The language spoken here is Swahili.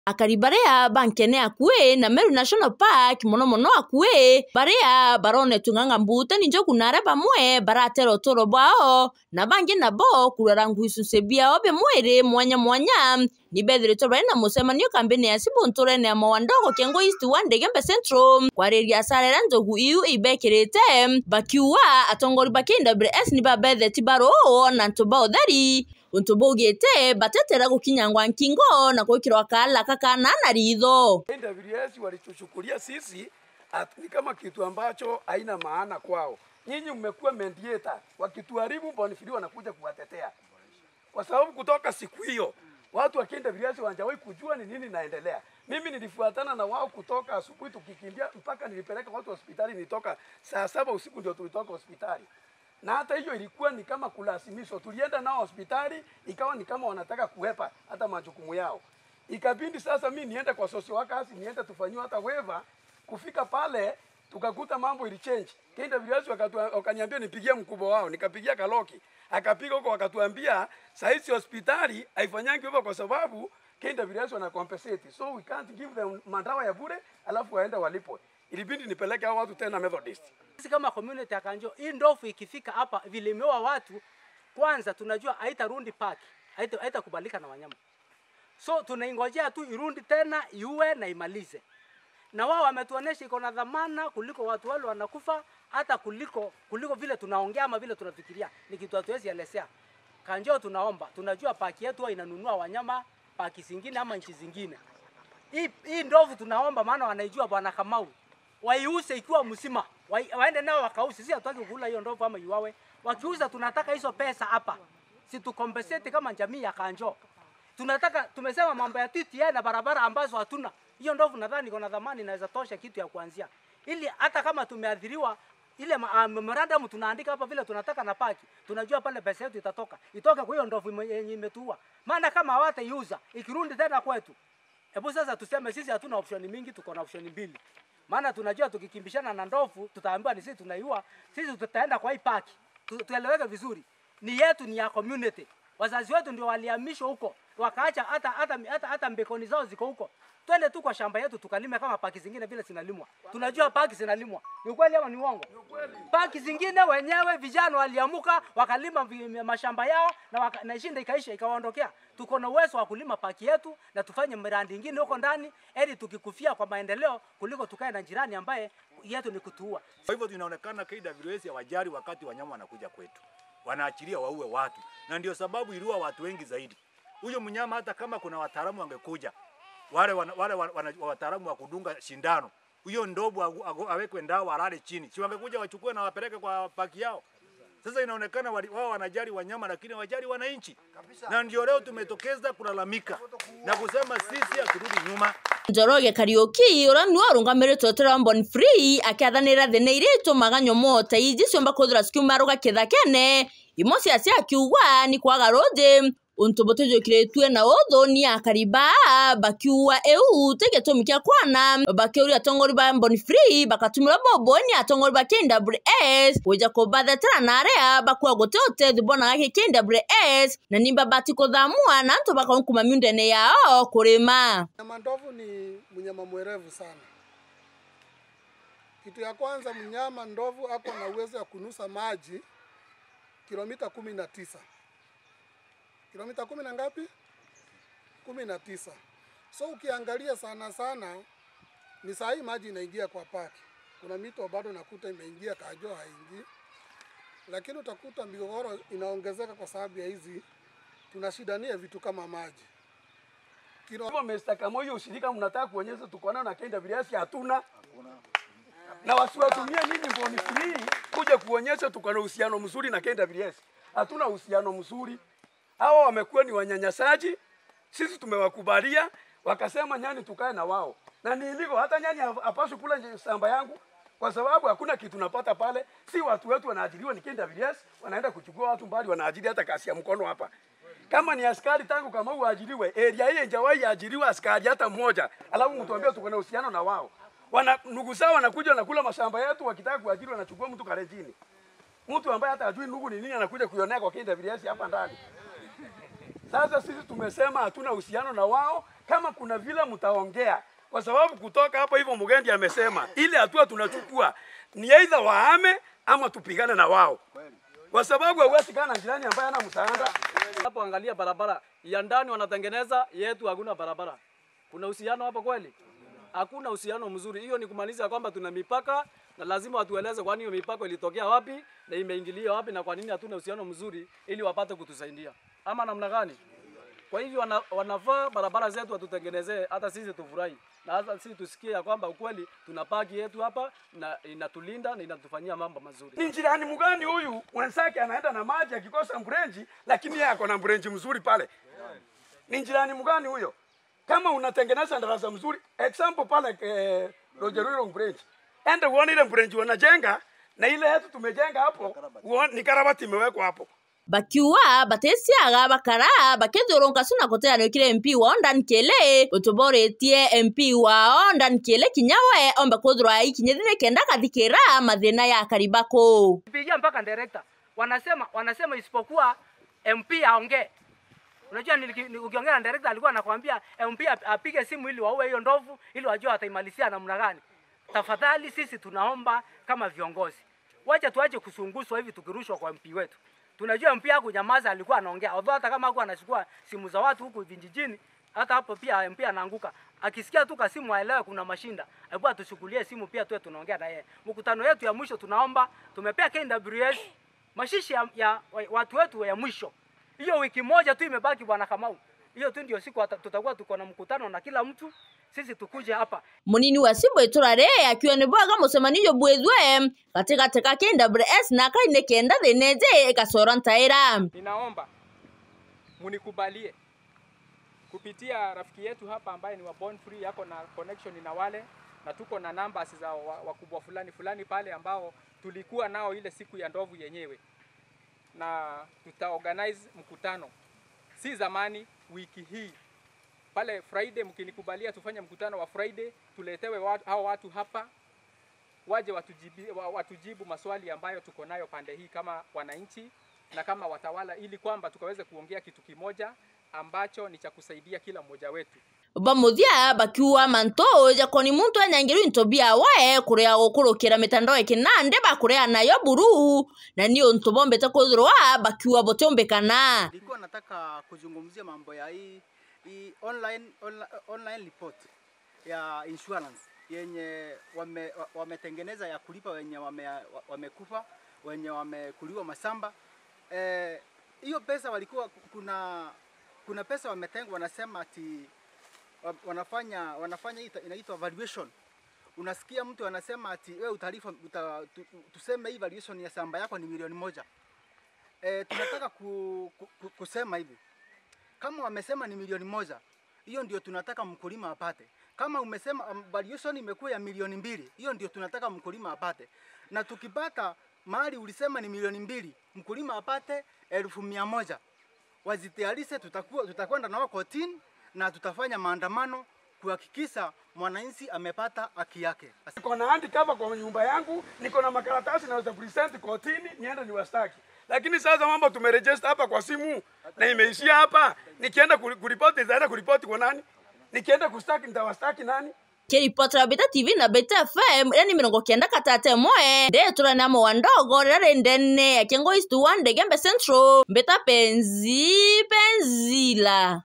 akari baria bankene akue na Meru National Park mono akue baria barone tunganga mbute ninjo kunare bamwe baratera otoro bwao na bangi nabo kurara nguisunse biao bemwere mwanya ni bedre to bari na musemanio kambene ya Sibuntore na Mawandogo Kengo East One Gembe Central kwareria sarera ndogu iu ibekerete bakiwa atongori bakinda BS ni babethe tibaro na ntoba utheri untubugite batetera gukinyangwa nkingo na kwikirwa kala kakanana ritho. NWS walitushukulia sisi ni kama kitu ambacho haina maana kwao. Nyinyi mmekuwa mediator, wakituharibu Bonfili wanakuja kuwatetea. Kwa sababu kutoka siku hiyo watu wa NWS hawajawahi kujua ni nini naendelea. Mimi nilifuatana na wao kutoka asubuhi tukikimbia mpaka nilipeleka watu hospitali, nitoka saa 7 usiku ndio tulitoka hospitali. Na hata hiyo ilikuwa ni kama kulasimishwa. Tulienda nao hospitali, ikawa ni kama wanataka kuhepa hata majukumu yao. Ikabindi sasa mimi niende kwa social workers, niende tufanywe hata waiver. Kufika pale tukakuta mambo ili change. KWS wakaniambia nipigie mkubwa wao, nikapigia Kaloki. Akapiga huko wakatuambia saizi hospitali haifanyangi hivyo kwa sababu KWS wana compensate. So we can't give them madawa ya bure alafu waende walipwe. Ilibidi nipeleke hao watu tena Methodist. Sisi kama community ya Kanjo, hii ndovu ikifika hapa vilemewa watu, kwanza tunajua haitarundi park, haitakubalika na wanyama. So tunaingojea tu irundi tena iue na imalize. Na wao wametuonesha iko na dhamana kuliko watu wale wanakufa, hata kuliko vile tunaongea ama vile tunafikiria. Ni kitu hatuwezi elezea. Kanjo tunaomba, tunajua park yetu inanunua wanyama park zingine ama nchi zingine. Hii ndovu tunaomba maana wanaijua Bwana Kamau. Waiuse ikiwa msima. Waende nao wakauze. Sisi hatutaki kukula hiyo ndovu ama iwawe. Wakiuza tunataka hizo pesa hapa. Si tu compensate kama jamii ya Kanjo. Tunataka tumesema mambo ya TTA na barabara ambazo hatuna. Hiyo ndovu nadhani iko na dhamani inaweza tosha kitu ya kuanzia. Ili hata kama tumeadhiriwa ile memorandum tunaandika hapa vile tunataka na paki. Tunajua pale pesa yetu itatoka. Itoka kwa hiyo ndovu yenye imetua. Maana kama hawataiuza ikirudi tena kwetu. Hebu sasa tuseme sisi hatuna option mingi, tuko na option mbili. Maana tunajua tukikimbishana na ndovu tutaambiwa ni sisi tunaiua, sisi tutaenda kwa hii park. Tueleweke vizuri. Ni yetu, ni ya community. Wazazi wetu ndio walihamishwa huko. Wakaacha hata mbekoni zao ziko huko. Twende tu kwa shamba yetu tukalime kama paki zingine vile zinalimwa. Tunajua paki zinalimwa. Ni kweli ama ni uongo? Paki zingine wenyewe vijana waliamuka wakalima mashamba yao na shinda ikaisha ikawaondokea. Tuko na uwezo wa kulima paki yetu na tufanye miradi mingine huko ndani ili tukikufia kwa maendeleo kuliko tukae na jirani ambaye yetu ni kutuua. Kwa hivyo tunaonekana KWS hawajali wakati wanyama wanakuja kwetu. Wanaachilia waue watu. Na ndio sababu iliua watu wengi zaidi. Huyo mnyama hata kama kuna wataalamu wangekuja, wale wataalamu wa kudunga shindano, huyo ndovu awekwe ndawa alale chini, si wangekuja wachukue na wapeleke kwa paki yao. Sasa inaonekana wao wanajali wanyama lakini hawajali wananchi. Na ndio leo tumetokeza kulalamika na kusema sisi haturudi nyuma. Njoroge Kariuki urani warungamire twetera Bonfili akiathanira thene iritu maganyo mota iji ciomba kuthura skiumaruga kithakene imosi acia akiugwa ni kwaga rodi untobotejo kiretue na othoni akariba bakiwa eu tegetumi kya kwana bakiuri atongori ba Bonfili bakatumira boboni atongori ba KWS kuja kubathetera na area bakwa gotote thibona gake KWS na nimba batiko thamua na nto bakankuma miundene yao kurima. Ndovu ni mnyama mwerevu sana. Kitu ya kwanza, mnyama ndovu ako na uwezo wa kunusa maji kilomita 19. Kilomita 10 na ngapi? 19. So ukiangalia sana ni saa hii maji inaingia kwa paki. Kuna mito bado nakuta imeingia, Kanjo haingii. Lakini utakuta migogoro inaongezeka kwa sababu ya hizi tunashidania vitu kama maji. Kama Mr. Kamoyo ushirika mnataka kuonyesha tuko nao na KWS hatuna. Na wasiwatumie nini Bonfili kuja kuonyesha tuko na uhusiano mzuri na KWS. Hatuna uhusiano mzuri. Hawa wamekuwa ni wanyanyasaji. Sisi tumewakubalia, wakasema nyani tukae na wao. Na ni iligo hata nyani hapaswi kula shamba yangu kwa sababu hakuna kitu napata pale. Si watu wetu wanaajiriwa ni KWS, wanaenda kuchukua watu mbali wanaajiri hata kasi ya mkono hapa. Kama ni askari tangu kama uajiriwe, area hii haijawahi ajiriwa askari hata mmoja. Alafu mtuambie tuko na uhusiano na wao. Ndugu zao wanakuja na kula mashamba yetu, wakitaka kuajiri wanachukua mtu Kalenjini. Mtu ambaye hata hajui ndugu ni nini anakuja kuionea kwa KWS hapa ndani. Sasa sisi tumesema hatuna uhusiano na wao, kama kuna vile mtaongea, kwa sababu kutoka hapo hivyo Mugendi amesema ile hatua tunachukua ni aidha wahame ama tupigane na wao, kwa sababu hauwezi kana jirani ambaye ana msaada. Hapo angalia barabara ya ndani wanatengeneza, yetu hakuna barabara. Kuna uhusiano hapo kweli? Hakuna uhusiano mzuri. Hiyo ni kumaanisha kwamba tuna mipaka na lazima watueleze kwa nini hiyo mipaka ilitokea wapi na imeingilia wapi na kwa nini hatuna uhusiano mzuri ili wapate kutusaidia. Ama namna gani? Kwa hivyo wanafaa barabara zetu watutengenezee, hata sisi tufurahi. Na hata sisi tusikie ya kwamba ukweli tuna paki yetu hapa na inatulinda na inatufanyia mambo mazuri. Ni jirani mgani huyu mwenzake anaenda na maji akikosa mbrenji, lakini yeye ako na mbrenji mzuri pale? Ni jirani mgani huyo? Kama unatengeneza darasa mzuri, example pale Rogerero mbrenji, enda uone ile mbrenji wanajenga na ile yetu tumejenga hapo, ni karabati imewekwa hapo. Bakiwa batesiaga bakara bakethoronka suna koteano kire MP wa Ondan Kele utoboretie MP wa Ondan Kele kinyawe omba kodrwa ikinyedine kenda kathikira mathina ya Karibako. Pigia mpaka director wanasema isipokuwa MP aongee. Unajua ukiongea na director alikuwa anakuambia MP apige simu ili waue hiyo ndovu ili wajue ataimalizia namna gani. Tafadhali sisi tunaomba kama viongozi, wacha tuache kusunguswa hivi tukirushwa kwa MP wetu. Tunajua MP yako nyamaza alikuwa anaongea. Although hata kama hakuwa anachukua simu za watu huku vijijini, hata hapo pia MP anaanguka. Akisikia tu kasimu aelewe kuna mashinda. Hebu atuchukulie simu pia tuwe tunaongea na yeye. Mkutano yetu ya mwisho tunaomba tumepea KWS mashishi ya watu wetu ya mwisho. Hiyo wiki moja tu imebaki bwana Kamau. Hiyo tu ndio siku tutakuwa tuko na mkutano na kila mtu. Sisi tukuje hapa. Munini wa Simbo Iturare akiwa ni bwaga musemaniyo bwezwe katika teka KWS na kaine kenda deneze kasoro ntaira. Ninaomba munikubalie kupitia rafiki yetu hapa ambaye ni wa Born Free, yako na connection na wale, na tuko na numbers za wakubwa fulani pale ambao tulikuwa nao ile siku ya ndovu yenyewe, na tutaorganize mkutano si zamani wiki hii pale Friday. Mkinikubalia tufanye mkutano wa Friday, tuletewe hao watu hapa waje watujibu maswali ambayo tuko nayo pande hii kama wananchi na kama watawala, ili kwamba tukaweze kuongea kitu kimoja ambacho ni cha kusaidia kila mmoja wetu. Bamuthia bakiwa manto jakoni muntu anyangiru intobia wae kurea gukurukira mitandao ekinande bakurea nayo buru na niyo ntobombe takozrwa bakiwa botombekana. Nilikuwa nataka kuzungumzia mambo ya hii online report ya insurance yenye wametengeneza ya kulipa wenye wamekufa, wenye wamekuliwa masamba. Hiyo pesa walikuwa kuna pesa wametenga, wanasema ati wanafanya inaitwa valuation. Unasikia mtu anasema ati wewe utalifa tuseme hii valuation ya samba yako ni milioni 1. Tunataka kusema hivi, kama wamesema ni milioni 1, hiyo ndio tunataka mkulima apate. Kama umesema valuation imekuwa ya milioni 2, hiyo ndio tunataka mkulima apate. Na tukipata mali ulisema ni milioni 2, mkulima apate 1,100. Wazitayarishe, tutakwenda nao kotini na tutafanya maandamano kuhakikisha mwananchi amepata haki yake. Niko na handicap kwa nyumba yangu, niko na makaratasi naweza present kotini niende niwastaki. Lakini sasa mambo tumeregister hapa kwa simu na imeishia hapa. Nikienda kuripoti nitaenda kuripoti kwa nani? Nikienda kustaki nitawastaki nani? Kiripotera Beta TV na Beta FM yani 91 nde turana mo wandogo rare ndene yakengo istu wande Gembe Central Beta penzila.